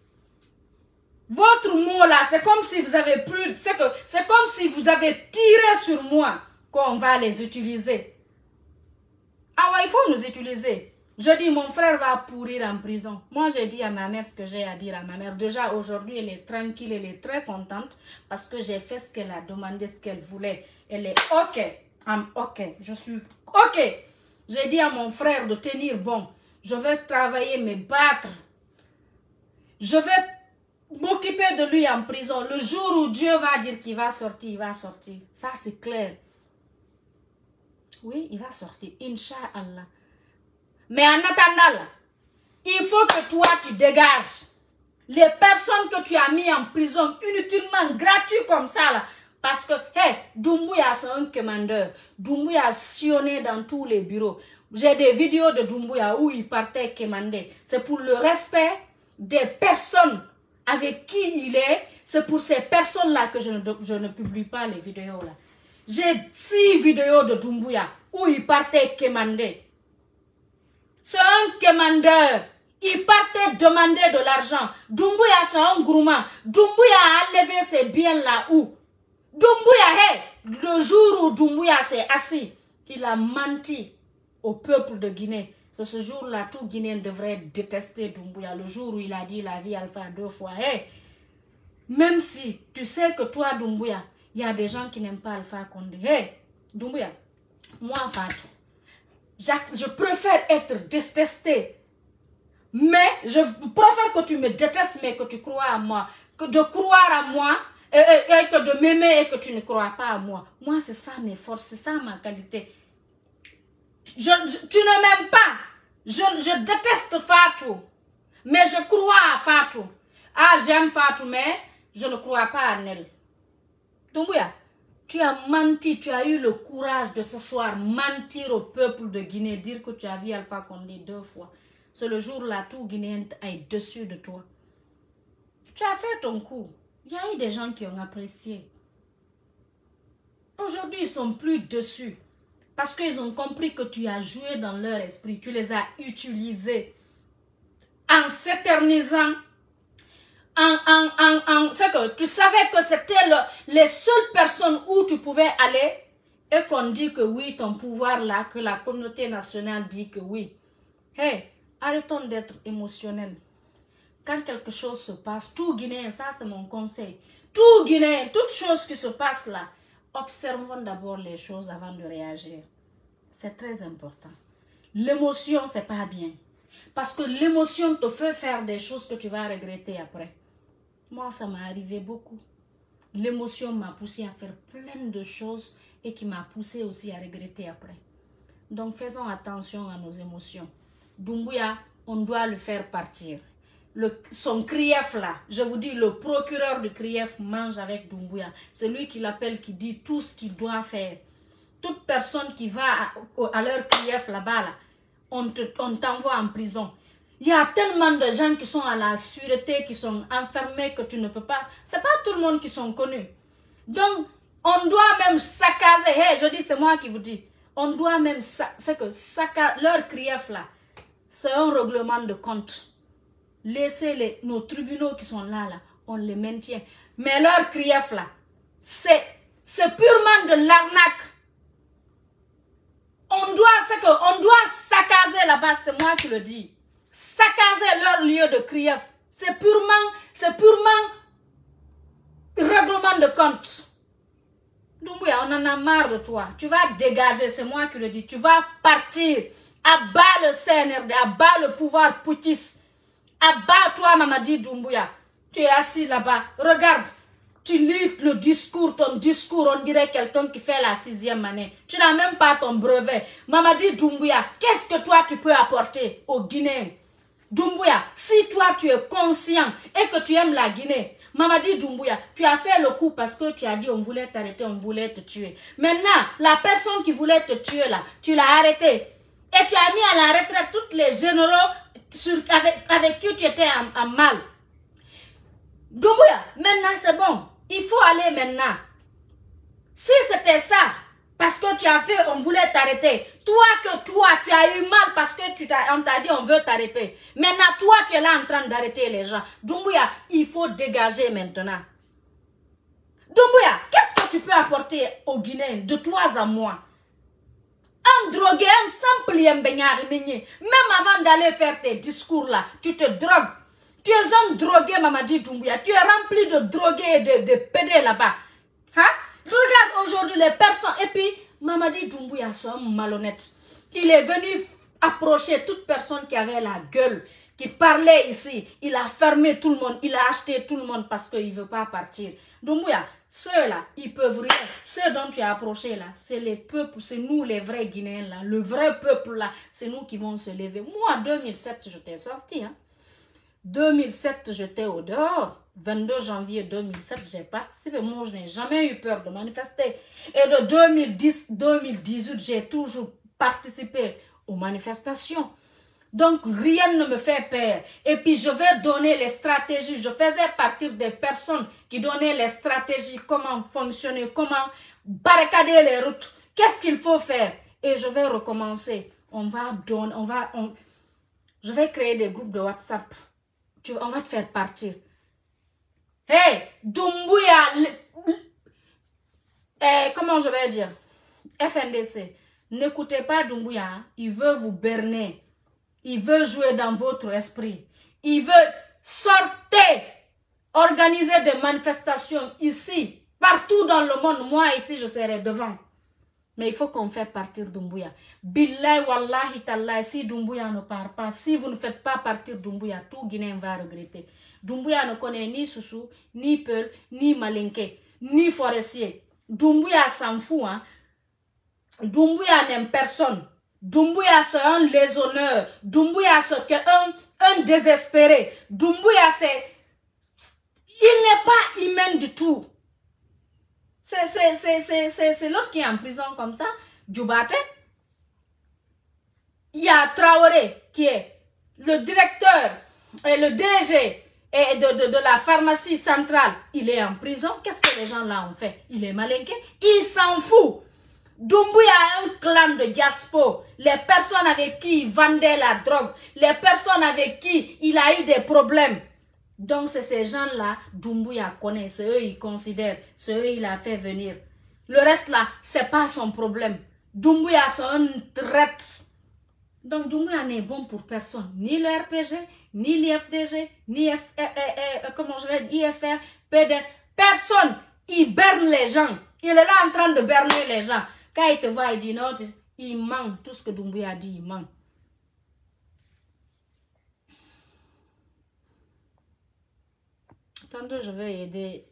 Votre mot là, c'est comme si vous avez plus, c'est que c'est comme si vous avez tiré sur moi qu'on va les utiliser. Ah ouais, il faut nous utiliser. Je dis, mon frère va pourrir en prison. Moi, j'ai dit à ma mère ce que j'ai à dire à ma mère. Déjà, aujourd'hui, elle est tranquille, elle est très contente parce que j'ai fait ce qu'elle a demandé, ce qu'elle voulait. Elle est OK. I'm OK. Je suis OK. J'ai dit à mon frère de tenir bon. Je vais travailler, me battre. Je vais m'occuper de lui en prison. Le jour où Dieu va dire qu'il va sortir, il va sortir. Ça, c'est clair. Oui, il va sortir. Inch'Allah. Mais en attendant, là, il faut que toi, tu dégages les personnes que tu as mis en prison inutilement, gratuit comme ça, là. Parce que, hey, Doumbouya, c'est un commandeur. Doumbouya a sillonné dans tous les bureaux. J'ai des vidéos de Doumbouya où il partait commander. C'est pour le respect des personnes avec qui il est. C'est pour ces personnes-là que je ne, je ne publie pas les vidéos, là. J'ai six vidéos de Doumbouya où il partait commander. C'est un commandeur. Il partait demander de l'argent. Doumbouya, c'est un gourmand. Doumbouya a enlevé ses biens là où. Doumbouya, hey, le jour où Doumbouya s'est assis, il a menti au peuple de Guinée. C'est ce jour-là, tout Guinéen devrait détester Doumbouya. Le jour où il a dit la vie Alpha deux fois. Hey, même si tu sais que toi, Doumbouya, Il y a des gens qui n'aiment pas Alpha Condé. Hey, Doumbouya, moi, Fatou, je préfère être détesté. Mais je préfère que tu me détestes, mais que tu crois à moi. Que de croire à moi, et, et, et que de m'aimer et que tu ne crois pas à moi. Moi, c'est ça mes forces, c'est ça ma qualité. Je, je, tu ne m'aimes pas. Je, je déteste Fatou. Mais je crois à Fatou. Ah, j'aime Fatou, mais je ne crois pas à elle. Doumbouya, tu as menti, tu as eu le courage de ce soir mentir au peuple de Guinée, dire que tu as vu Alpha Condé deux fois. C'est le jour-là, tout Guinéen est dessus de toi. Tu as fait ton coup. Il y a eu des gens qui ont apprécié. Aujourd'hui, ils ne sont plus dessus. Parce qu'ils ont compris que tu as joué dans leur esprit. Tu les as utilisés. En s'éternisant. En, en, en, en, c'est que tu savais que c'était le, les seules personnes où tu pouvais aller. Et qu'on dit que oui, ton pouvoir là, que la communauté nationale dit que oui. Hey, arrêtons d'être émotionnels. Quand quelque chose se passe, tout Guinéen, ça c'est mon conseil, tout Guinéen, toute chose qui se passe là, observons d'abord les choses avant de réagir. C'est très important. L'émotion, c'est pas bien. Parce que l'émotion te fait faire des choses que tu vas regretter après. Moi, ça m'a arrivé beaucoup. L'émotion m'a poussé à faire plein de choses et qui m'a poussé aussi à regretter après. Donc, faisons attention à nos émotions. Doumbouya, on doit le faire partir. Le, son crief là, je vous dis, le procureur du crief mange avec Doumbouya. C'est lui qui l'appelle, qui dit tout ce qu'il doit faire. Toute personne qui va à, à leur crief là-bas, là, on t'envoie en prison. Il y a tellement de gens qui sont à la sûreté, qui sont enfermés que tu ne peux pas... C'est pas tout le monde qui sont connus. Donc, on doit même saccager. Hey, je dis, c'est moi qui vous dis. On doit même... C'est que saccager leur crief là, c'est un règlement de compte. Laissez les, nos tribunaux qui sont là, là, on les maintient. Mais leur crief là, c'est purement de l'arnaque. On doit, c'est que, on doit saccager là-bas, c'est moi qui le dis. Saccager leur lieu de crief. C'est purement, c'est purement règlement de compte. Doumbouya, on en a marre de toi. Tu vas dégager, c'est moi qui le dis. Tu vas partir. Abat le C N R D, abat le pouvoir poutiste. Abat-toi, Mamadi Doumbouya. Tu es assis là-bas. Regarde, tu lis le discours, ton discours, on dirait quelqu'un qui fait la sixième année. Tu n'as même pas ton brevet. Mamadi Doumbouya, qu'est-ce que toi tu peux apporter aux Guinéens? Doumbouya, si toi tu es conscient et que tu aimes la Guinée, Mamadi Doumbouya, tu as fait le coup parce que tu as dit on voulait t'arrêter, on voulait te tuer. Maintenant, la personne qui voulait te tuer là, tu l'as arrêté. Et tu as mis à la retraite tous les généraux sur, avec, avec qui tu étais en, en mal. Doumbouya, maintenant c'est bon. Il faut aller maintenant. Si c'était ça, parce que tu as fait, on voulait t'arrêter. Toi que toi, tu as eu mal parce que tu t'as, on t'a dit on veut t'arrêter. Maintenant, toi, tu es là en train d'arrêter les gens. Doumbouya, il faut dégager maintenant. Doumbouya, qu'est-ce que tu peux apporter aux Guinéens de toi à moi? Un drogué, un simple yembenyari, même avant d'aller faire tes discours là, tu te drogues. Tu es un drogué, Mamadi Doumbouya. Tu es rempli de drogués et de, de pédés là-bas. Hein? Regarde aujourd'hui les personnes. Et puis, Mamadi Doumbouya, c'est un malhonnête. Il est venu approcher toute personne qui avait la gueule, qui parlait ici. Il a fermé tout le monde. Il a acheté tout le monde parce qu'il ne veut pas partir. Doumbouya, ceux-là, ils peuvent rien. Ceux dont tu as approché là, c'est les peuples, c'est nous les vrais Guinéens là. Le vrai peuple là, c'est nous qui vont se lever. Moi, en deux mille sept, je t'ai sorti. Hein. deux mille sept, j'étais au dehors. vingt-deux janvier deux mille sept, j'ai participé. Moi, je n'ai jamais eu peur de manifester. Et de deux mille dix à deux mille dix-huit, j'ai toujours participé aux manifestations. Donc, rien ne me fait peur. Et puis, je vais donner les stratégies. Je faisais partie des personnes qui donnaient les stratégies, comment fonctionner, comment barricader les routes. Qu'est-ce qu'il faut faire? Et je vais recommencer. On va donner, on va, on, je vais créer des groupes de WhatsApp. Tu, on va te faire partir. Hey, Doumbouya, eh, comment je vais dire? F N D C, n'écoutez pas Doumbouya, il veut vous berner. Il veut jouer dans votre esprit. Il veut sortir, organiser des manifestations ici. Partout dans le monde, moi ici, je serai devant. Mais il faut qu'on fasse partir Doumbouya. Billahi, wallahi, tallahi, si Doumbouya ne part pas, si vous ne faites pas partir Doumbouya, tout Guinéen va regretter. Doumbouya ne connaît ni Soussou, ni Peul, ni Malinké, ni Forestier. Doumbouya s'en fout, hein. Doumbouya n'aime personne. Doumbouya c'est un léshonneur. Doumbouya c'est un, un désespéré. Doumbouya c'est... Il n'est pas humain du tout. C'est l'autre qui est en prison comme ça, Djoubate. Il y a Traoré qui est le directeur et le D G et de, de, de la pharmacie centrale. Il est en prison. Qu'est-ce que les gens là ont fait? Il est malinqué. Il s'en fout. Doumbouya a un clan de diaspo. Les personnes avec qui il vendait la drogue. Les personnes avec qui il a eu des problèmes. Donc, c'est ces gens-là, Doumbouya connaît, c'est eux, ils considèrent, c'est eux, il a fait venir. Le reste là, c'est pas son problème. Doumbouya, c'est un traite. Donc, Doumbouya n'est bon pour personne. Ni le R P G, ni l'I F D G, ni F, eh, eh, eh, comment je vais dire, I F R, P D. Personne. Il berne les gens. Il est là en train de berner les gens. Quand il te voit, il dit non, il ment. Tout ce que Doumbouya dit, il ment. Tantôt, je vais aider.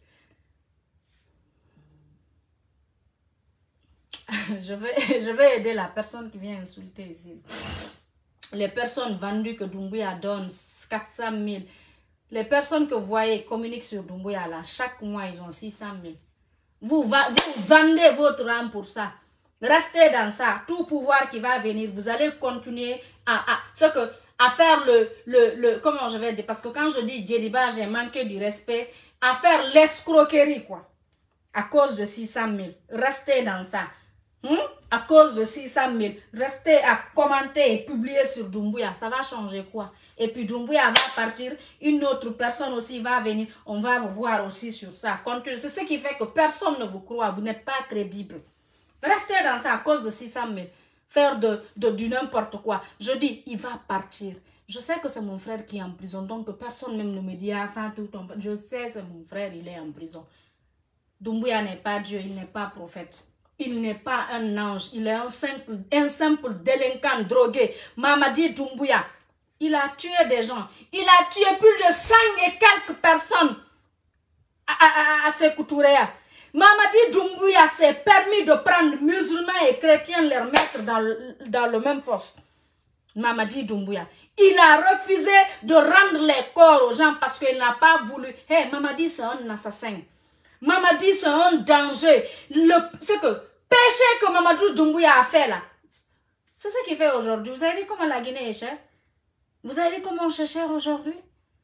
je, vais, je vais aider la personne qui vient insulter ici. Les personnes vendues que Doumbouya donne quatre cent mille. Les personnes que vous voyez communiquent sur Doumbouya là, chaque mois, ils ont six cent mille. Vous, va, vous vendez votre âme pour ça. Restez dans ça. Tout pouvoir qui va venir, vous allez continuer à... à ce que... à faire le, le, le, comment je vais dire, parce que quand je dis Djeliba, j'ai manqué du respect, à faire l'escroquerie, quoi, à cause de six cent mille, restez dans ça, hmm? À cause de six cent mille, restez à commenter et publier sur Doumbouya, ça va changer quoi? Et puis Doumbouya va partir, une autre personne aussi va venir, on va vous voir aussi sur ça, c'est ce qui fait que personne ne vous croit, vous n'êtes pas crédible, restez dans ça à cause de six cent mille. Faire de, de, du n'importe quoi. Je dis, il va partir. Je sais que c'est mon frère qui est en prison, donc personne même ne me dit, enfin, tout ton... Je sais, c'est mon frère, il est en prison. Doumbouya n'est pas Dieu, il n'est pas prophète. Il n'est pas un ange, il est un simple, un simple délinquant drogué. Mamadi Doumbouya, il a tué des gens. Il a tué plus de cinq et quelques personnes à, à, à, à ses couturières. Mamadi Doumbouya s'est permis de prendre musulmans et chrétiens, les mettre dans le, dans le même fosse. Mamadi Doumbouya. Il a refusé de rendre les corps aux gens parce qu'il n'a pas voulu. Hé, hey, Mamadi, c'est un assassin. Mamadi, c'est un danger. C'est que péché que Mamadi Doumbouya a fait là, c'est ce qu'il fait aujourd'hui. Vous avez vu comment la Guinée est chère? Vous avez vu comment c'est cher aujourd'hui?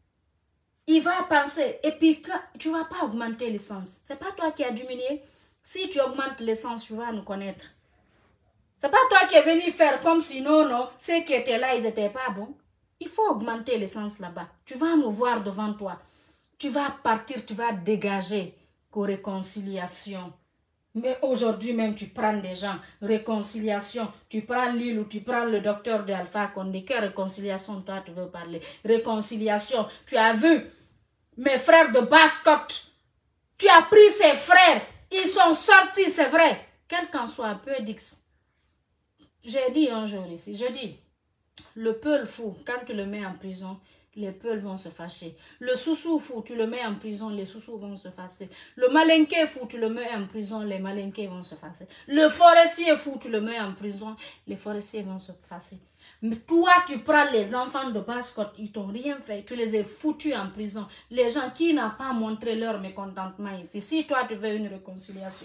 Il va penser, et puis tu ne vas pas augmenter l'essence. Ce n'est pas toi qui as diminué. Si tu augmentes l'essence, tu vas nous connaître. Ce n'est pas toi qui es venu faire comme si non, non, ceux qui étaient là, ils n'étaient pas bons. Il faut augmenter l'essence là-bas. Tu vas nous voir devant toi. Tu vas partir, tu vas dégager qu'aux réconciliations. Mais aujourd'hui même, tu prends des gens. Réconciliation. Tu prends l'île ou tu prends le docteur de Alpha Condé. Quelle réconciliation, toi, tu veux parler? Réconciliation. Tu as vu mes frères de Basse-Côte, tu as pris ses frères, ils sont sortis, c'est vrai. Quel qu'en soit peu d'X. J'ai dit un jour ici, je dis, le Peul fou, quand tu le mets en prison, les Peuls vont se fâcher. Le Soussou fou, tu le mets en prison, les Soussous vont se fâcher. Le Malinké fou, tu le mets en prison, les Malinké vont se fâcher. Le Forestier fou, tu le mets en prison, les Forestiers vont se fâcher. Mais toi, tu prends les enfants de Basse-Côte, ils t'ont rien fait, tu les as foutus en prison. Les gens qui n'ont pas montré leur mécontentement ici. Si toi, tu veux une réconciliation,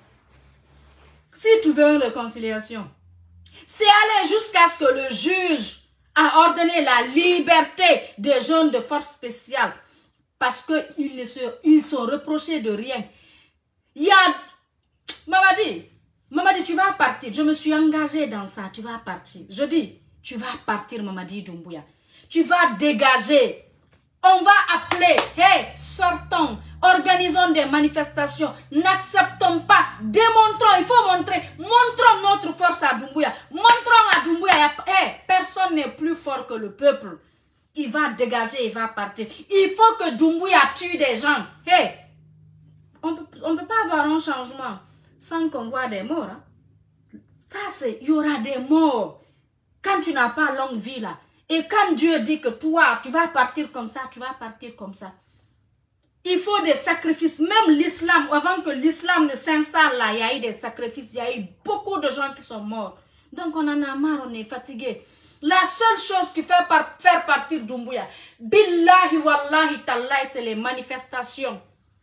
si tu veux une réconciliation, c'est aller jusqu'à ce que le juge a ordonné la liberté des jeunes de force spéciale parce qu'ils ils sont reprochés de rien. Il y a... Mamadi, Mamadi, tu vas partir. Je me suis engagée dans ça. Tu vas partir. Je dis, tu vas partir, Mamadi Doumbouya. Tu vas dégager. On va appeler. Hey, sortons. Organisons des manifestations. N'acceptons pas. Démontrons. Il faut montrer. Montrons notre force à Doumbouya. Montrons à Doumbouya. Hey, personne n'est plus fort que le peuple. Il va dégager. Il va partir. Il faut que Doumbouya tue des gens. Hey, On peut, on peut pas avoir un changement sans qu'on voit des morts. Hein. Ça, c'est, il y aura des morts quand tu n'as pas longue vie là. Et quand Dieu dit que toi, tu vas partir comme ça, tu vas partir comme ça. Il faut des sacrifices. Même l'islam, avant que l'islam ne s'installe là, il y a eu des sacrifices. Il y a eu beaucoup de gens qui sont morts. Donc on en a marre, on est fatigué. La seule chose qui fait par, faire partir Doumbouya, billahi wallahi tallahi, c'est les manifestations.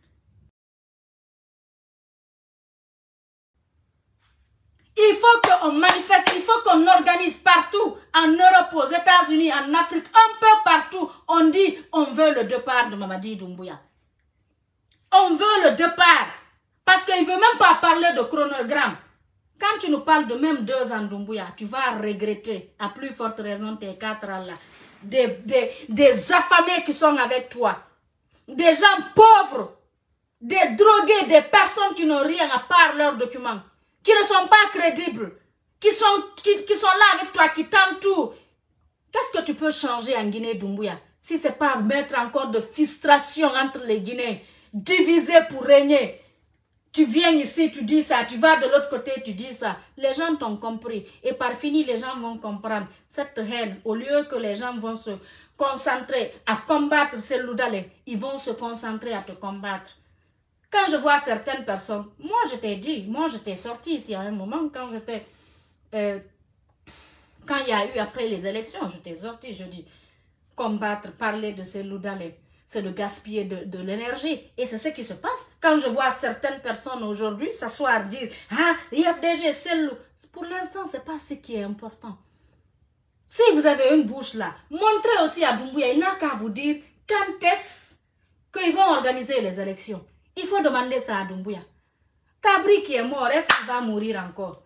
Il faut qu'on manifeste, il faut qu'on organise partout, en Europe, aux États-Unis, en Afrique, un peu partout. On dit, on veut le départ de Mamadi Doumbouya. On veut le départ. Parce qu'il ne veut même pas parler de chronogramme. Quand tu nous parles de même deux ans Doumbouya, tu vas regretter, à plus forte raison, tes quatre ans là. Des, des, des affamés qui sont avec toi. Des gens pauvres. Des drogués, des personnes qui n'ont rien à part leurs documents. Qui ne sont pas crédibles, qui sont, qui, qui sont là avec toi, qui t'entourent. Qu'est-ce que tu peux changer en Guinée, Doumbouya, si ce n'est pas mettre encore de frustration entre les Guinéens, diviser pour régner. Tu viens ici, tu dis ça, tu vas de l'autre côté, tu dis ça. Les gens t'ont compris. Et par fini, les gens vont comprendre cette haine. Au lieu que les gens vont se concentrer à combattre ces loudalés, ils vont se concentrer à te combattre. Quand je vois certaines personnes, moi je t'ai dit, moi je t'ai sorti ici à un moment, quand j'étais, euh, quand il y a eu après les élections, je t'ai sorti, je dis, combattre, parler de ces loudalés, c'est de gaspiller de, de l'énergie. Et c'est ce qui se passe. Quand je vois certaines personnes aujourd'hui s'asseoir, dire, ah, I F D G, c'est loup. Pour l'instant, ce n'est pas ce qui est important. Si vous avez une bouche là, montrez aussi à Doumbouya, il n'a qu'à vous dire, quand est-ce qu'ils vont organiser les élections. Il faut demander ça à Doumbouya. Kabri qui est mort, est-ce qu'il va mourir encore?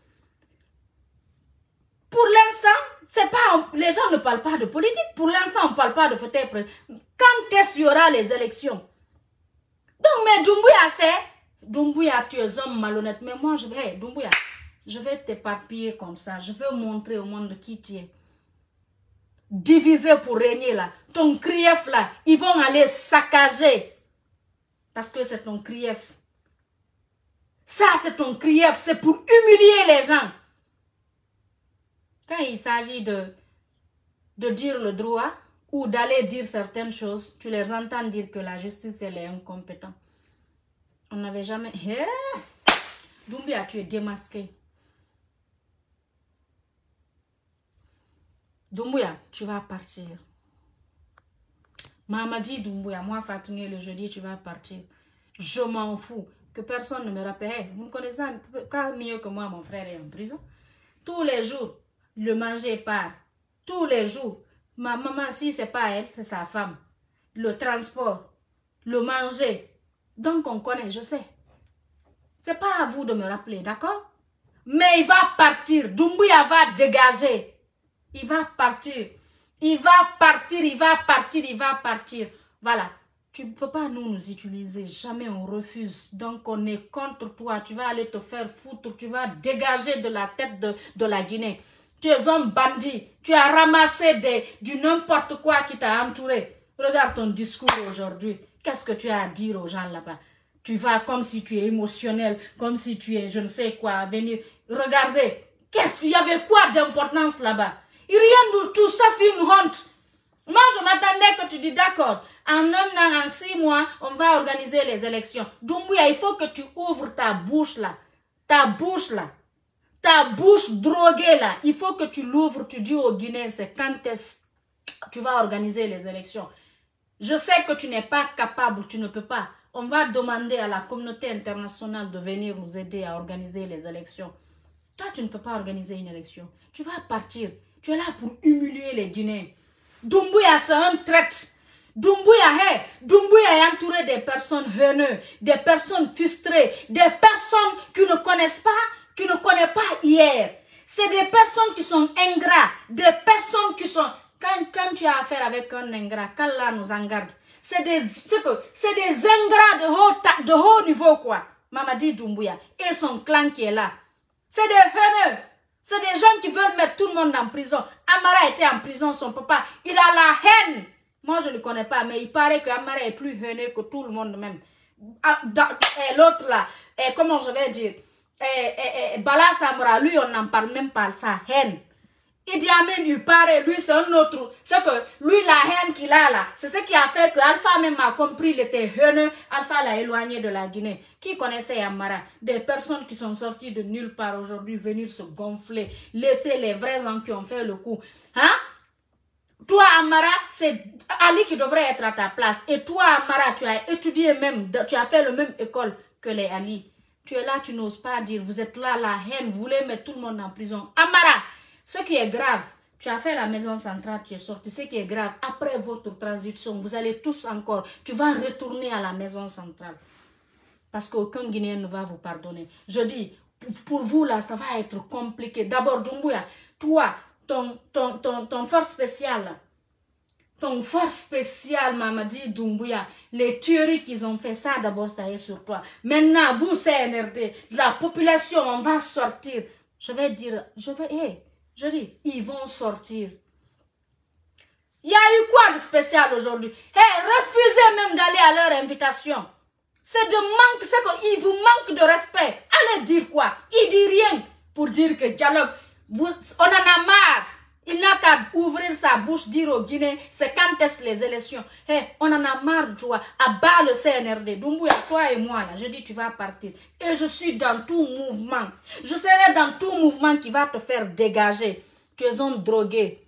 Pour l'instant, c'est pas, les gens ne parlent pas de politique. Pour l'instant, on ne parle pas de voter. Quand est-ce qu'il y aura les élections? Donc, mais Doumbouya, c'est... Doumbouya, tu es homme malhonnête. Mais moi, je vais... Doumbouya, je vais t'éparpiller comme ça. Je vais montrer au monde qui tu es. Diviser pour régner là. Ton crief là, ils vont aller saccager. Parce que c'est ton crief. Ça, c'est ton crief. C'est pour humilier les gens. Quand il s'agit de, de dire le droit ou d'aller dire certaines choses, tu les entends dire que la justice, elle est incompétente. On n'avait jamais... Hey! Doumbouya, tu es démasqué. Doumbouya, tu vas partir. Mamadi Doumbouya, moi Fatouné le jeudi, tu vas partir. Je m'en fous. Que personne ne me rappelle. Hey, vous ne connaissez pas mieux que moi, mon frère est en prison. Tous les jours, le manger part. Tous les jours. Ma maman, si ce n'est pas elle, c'est sa femme. Le transport, le manger. Donc on connaît, je sais. Ce n'est pas à vous de me rappeler, d'accord? Mais il va partir. Doumbouya va dégager. Il va partir. Il va partir, il va partir, il va partir. Voilà. Tu ne peux pas nous nous utiliser. Jamais on refuse. Donc on est contre toi. Tu vas aller te faire foutre. Tu vas dégager de la tête de, de la Guinée. Tu es un bandit. Tu as ramassé des, du n'importe quoi qui t'a entouré. Regarde ton discours aujourd'hui. Qu'est-ce que tu as à dire aux gens là-bas? Tu vas comme si tu es émotionnel, comme si tu es je ne sais quoi à venir. Regardez. Qu'est-ce qu'il y avait quoi d'importance là-bas? Rien de tout ça fait une honte. Moi, je m'attendais que tu dis d'accord. En un an, en six mois, on va organiser les élections. Doumbouya, il faut que tu ouvres ta bouche là. Ta bouche là. Ta bouche droguée là. Il faut que tu l'ouvres. Tu dis aux Guinéens, c'est quand est-ce que tu vas organiser les élections. Je sais que tu n'es pas capable, tu ne peux pas. On va demander à la communauté internationale de venir nous aider à organiser les élections. Toi, tu ne peux pas organiser une élection. Tu vas partir. Tu es là pour humilier les Guinéens. Doumbouya, c'est un traître. Doumbouya, hey, Doumbouya est entouré des personnes haineuses, des personnes frustrées, des personnes qui ne connaissent pas, qui ne connaissent pas hier. C'est des personnes qui sont ingrats, des personnes qui sont... Quand, quand tu as affaire avec un ingrat, qu'Allah nous en garde, c'est des, c'est des ingrats de haut, de haut niveau, quoi. Mamadi Doumbouya et son clan qui est là. C'est des haineux. C'est des gens qui veulent mettre tout le monde en prison. Amara était en prison, son papa. Il a la haine. Moi, je ne le connais pas, mais il paraît que Amara est plus haineux que tout le monde même. et l'autre là, et comment je vais dire, et, et, et Bala Samra, lui, on n'en parle même pas, sa haine. Idi Amin, il paraît, lui, c'est un autre. C'est que lui, la haine qu'il a là, c'est ce qui a fait que Alpha même a compris, il était haineux. Alpha l'a éloigné de la Guinée. Qui connaissait Yamara? Des personnes qui sont sorties de nulle part aujourd'hui, venir se gonfler, laisser les vrais gens qui ont fait le coup. Hein? Toi, Amara, c'est Ali qui devrait être à ta place. Et toi, Amara, tu as étudié même, tu as fait la même école que les Ali. Tu es là, tu n'oses pas dire, vous êtes là, la haine, vous voulez mettre tout le monde en prison. Amara! Ce qui est grave, tu as fait la maison centrale, tu es sorti. Ce qui est grave, après votre transition, vous allez tous encore, tu vas retourner à la maison centrale. Parce qu'aucun Guinéen ne va vous pardonner. Je dis, pour vous là, ça va être compliqué. D'abord, Doumbouya, toi, ton, ton, ton, ton force spéciale, ton force spéciale, Mamadi Doumbouya, les tueries qu'ils ont fait, ça d'abord, ça est sur toi. Maintenant, vous, C N R D, la population, on va sortir. Je vais dire, je vais, hey, je dis, ils vont sortir. Il y a eu quoi de spécial aujourd'hui? Hey, refusez même d'aller à leur invitation. C'est de manque, c'est qu'ils vous manquent de respect. Allez dire quoi? Il dit rien pour dire que dialogue, vous, on en a marre. Il n'a qu'à ouvrir sa bouche, dire aux Guinéens, c'est quand est-ce les élections. Hey, on en a marre, tu vois, à bas le C N R D. Doumbouya, toi et moi, là, je dis, tu vas partir. Et je suis dans tout mouvement. Je serai dans tout mouvement qui va te faire dégager. Tu es un drogué.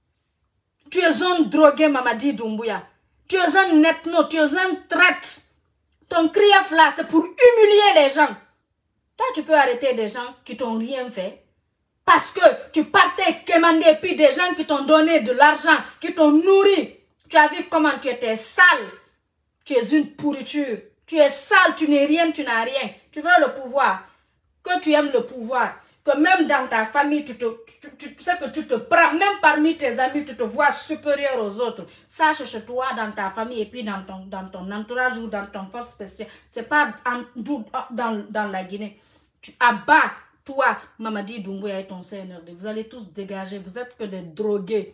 Tu es un drogué, Mamadi Doumbouya. Tu es un ethno, tu es un traite. Ton crief là, c'est pour humilier les gens. Toi, tu peux arrêter des gens qui t'ont rien fait. Parce que tu partais quémander, puis des gens qui t'ont donné de l'argent, qui t'ont nourri. Tu as vu comment tu étais sale. Tu es une pourriture. Tu es sale, tu n'es rien, tu n'as rien. Tu veux le pouvoir. Que tu aimes le pouvoir. Que même dans ta famille, tu, te, tu, tu, tu sais que tu te prends, même parmi tes amis, tu te vois supérieur aux autres. Sache chez toi, dans ta famille, et puis dans ton, dans ton entourage ou dans ton force spéciale. Ce n'est pas en, dans, dans la Guinée. Tu abats. Toi, Mamadi Doumbouya et ton C N R D, vous allez tous dégager. Vous êtes que des drogués,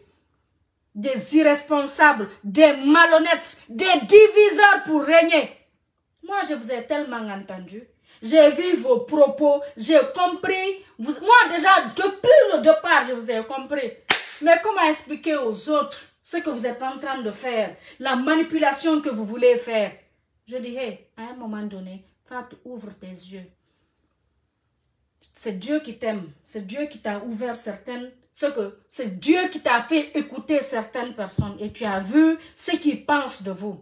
des irresponsables, des malhonnêtes, des diviseurs pour régner. Moi, je vous ai tellement entendu. J'ai vu vos propos, j'ai compris. Vous, moi, déjà, depuis le départ, je vous ai compris. Mais comment expliquer aux autres ce que vous êtes en train de faire, la manipulation que vous voulez faire? Je dis, hey, à un moment donné, Fatou, ouvre tes yeux. C'est Dieu qui t'aime. C'est Dieu qui t'a ouvert certaines... C'est Dieu qui t'a fait écouter certaines personnes. Et tu as vu ce qu'ils pensent de vous.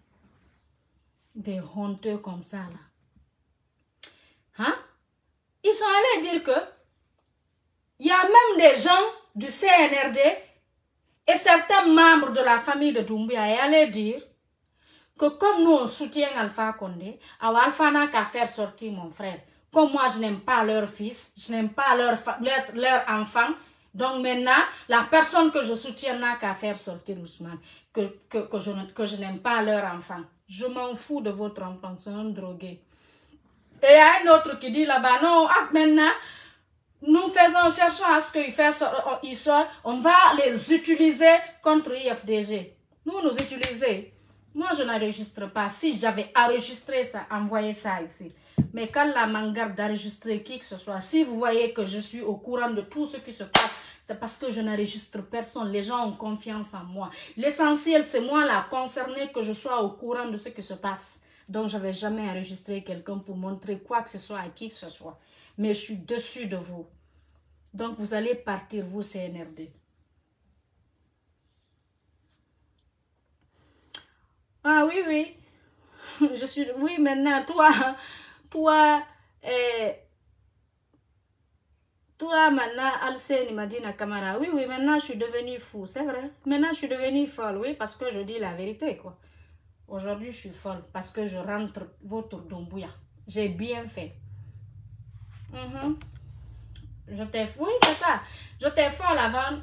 Des honteux comme ça, là. Hein? Ils sont allés dire que il y a même des gens du C N R D et certains membres de la famille de Doumbouya et allaient dire que comme nous on soutient Alpha Condé, alors Alpha n'a qu'à faire sortir mon frère. Comme moi, je n'aime pas leur fils, je n'aime pas leur, leur, leur enfant. Donc maintenant, la personne que je soutiens n'a qu'à faire sortir Ousmane. Que, que, que je, que je n'aime pas leur enfant. Je m'en fous de votre enfant, c'est un drogué. Et il y a un autre qui dit là-bas, non, ah, maintenant, nous faisons, cherchons à ce qu'il il sorte, on va les utiliser contre I F D G. Nous, nous utiliser. Moi, je n'enregistre pas. Si j'avais enregistré ça, envoyé ça ici. Mais quand la mangarde d'enregistrer qui que ce soit, si vous voyez que je suis au courant de tout ce qui se passe, c'est parce que je n'enregistre personne. Les gens ont confiance en moi. L'essentiel, c'est moi la concernée que je sois au courant de ce qui se passe. Donc, je ne vais jamais enregistrer quelqu'un pour montrer quoi que ce soit à qui que ce soit. Mais je suis dessus de vous. Donc, vous allez partir, vous, C N R D. Ah oui, oui. Je suis... Oui, maintenant, toi... Toi, eh, toi maintenant, Alcène Madina Camara, oui, oui, maintenant je suis devenue fou, c'est vrai. Maintenant je suis devenue folle, oui, parce que je dis la vérité, quoi. Aujourd'hui, je suis folle parce que je rentre votre Doumbouya. J'ai bien fait. Mm-hmm. Je t'ai... Oui, c'est ça. Je t'ai folle avant.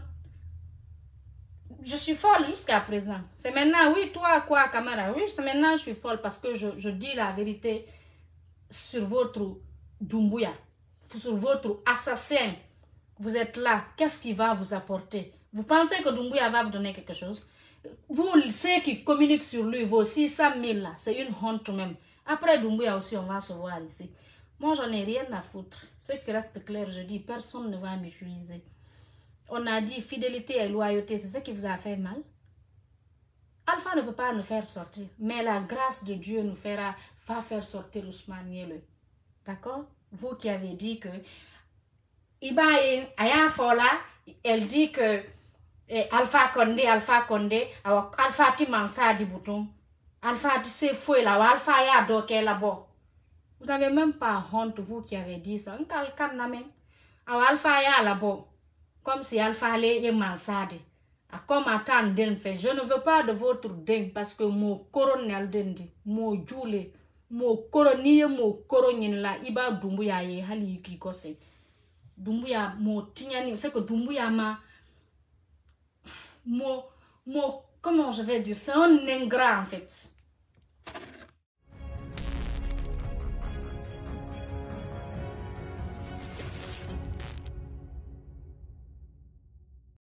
Je suis folle jusqu'à présent. C'est maintenant, oui, toi, quoi, Camara, oui, maintenant je suis folle parce que je, je dis la vérité sur votre Doumbouya, sur votre assassin. Vous êtes là, qu'est-ce qu'il va vous apporter? Vous pensez que Doumbouya va vous donner quelque chose? Vous, ceux qui communiquent sur lui, vos six cent mille là, c'est une honte même. Après Doumbouya aussi, on va se voir ici. Moi, j'en ai rien à foutre. Ce qui reste clair, je dis, personne ne va m'utiliser. On a dit fidélité et loyauté, c'est ce qui vous a fait mal. Alpha ne peut pas nous faire sortir, mais la grâce de Dieu nous fera, va faire sortir Ousmane Yelo. D'accord? Vous qui avez dit que Iba Aya Fola, elle dit que eh, Alpha Condé, Alpha Condé, Alpha Timansa di Bouton, Alpha Tissé Foué là, Alpha Ya Doké là-bas. Vous n'avez même pas honte, vous qui avez dit ça. Alpha Ya là-bas. Comme si Alpha allait y mansade. Comme attend den fait. Je ne veux pas de votre den parce que mon coronel dendi, mon joule, mon coronier, mon coronien là, Iba Doumbouya ye hali ki kose. Doumbouya, mon tignani, c'est que Doumbouya ma. Mon, mon, comment je vais dire, c'est un ingrat en fait.